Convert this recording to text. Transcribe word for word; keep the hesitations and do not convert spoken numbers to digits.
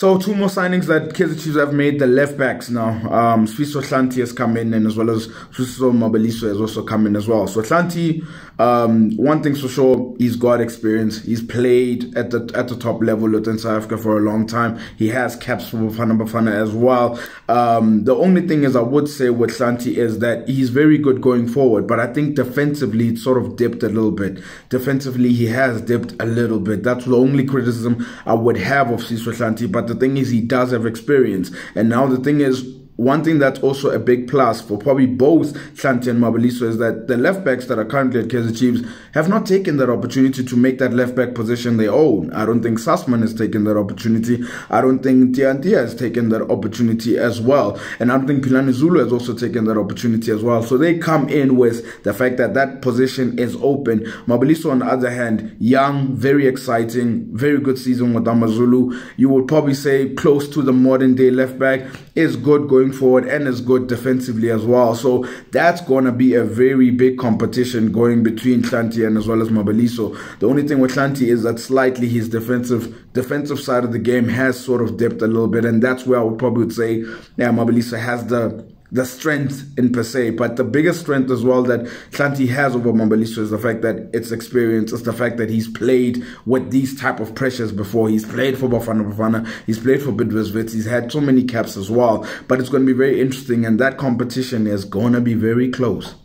So two more signings that Kaizer Chiefs have made, the left backs now. Um, Sfiso Hlanti has come in, and as well as Sfiso Mabaliso has also come in as well. So Hlanti, um, one thing's for sure, he's got experience. He's played at the at the top level within South Africa for a long time. He has caps for Bafana Bafana as well. Um, the only thing is I would say with Hlanti is that he's very good going forward, but I think defensively it's sort of dipped a little bit. Defensively he has dipped a little bit. That's the only criticism I would have of Sfiso Hlanti, but the thing is he does have experience. And now the thing is, one thing that's also a big plus for probably both Hlanti and Mabaliso is that the left backs that are currently at Kaizer Chiefs have not taken that opportunity to make that left back position their own. I don't think Sussman has taken that opportunity. I don't think Tiantia has taken that opportunity as well. And I don't think Philani Zulu has also taken that opportunity as well. So they come in with the fact that that position is open. Mabaliso, on the other hand, young, very exciting, very good season with AmaZulu. You would probably say close to the modern day left back, is good going forward and is good defensively as well. So that's going to be a very big competition going between Hlanti and as well as Mabaliso. The only thing with Hlanti is that slightly his defensive defensive side of the game has sort of dipped a little bit, and that's where I would probably say yeah, Mabaliso has the the strength in per se, but the biggest strength as well that Hlanti has over Mabaliso is the fact that it's experience. It's the fact that he's played with these type of pressures before. He's played for Bafana Bafana, he's played for Bidvest Wits, he's had so many caps as well. But it's going to be very interesting, and that competition is going to be very close.